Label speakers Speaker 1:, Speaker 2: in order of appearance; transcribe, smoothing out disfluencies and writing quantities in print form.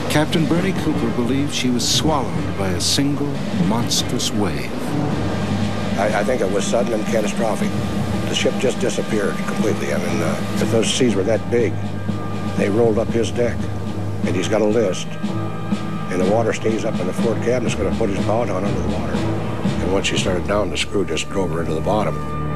Speaker 1: Captain Bernie Cooper believed she was swallowed by a single monstrous wave.
Speaker 2: I think it was sudden and catastrophic. The ship just disappeared completely. I mean, if those seas were that big, they rolled up his deck, and he's got a list, and the water stays up in the forward cabinet's going to put his bow down under the water. And once she started down, the screw just drove her into the bottom.